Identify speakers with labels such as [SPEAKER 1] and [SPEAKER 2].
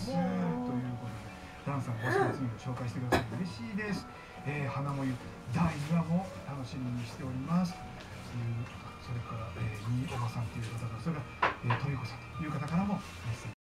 [SPEAKER 1] ということで、ダンさんご紹介してください。嬉しいです。花もゆ第2話も楽しみにしております。それから、2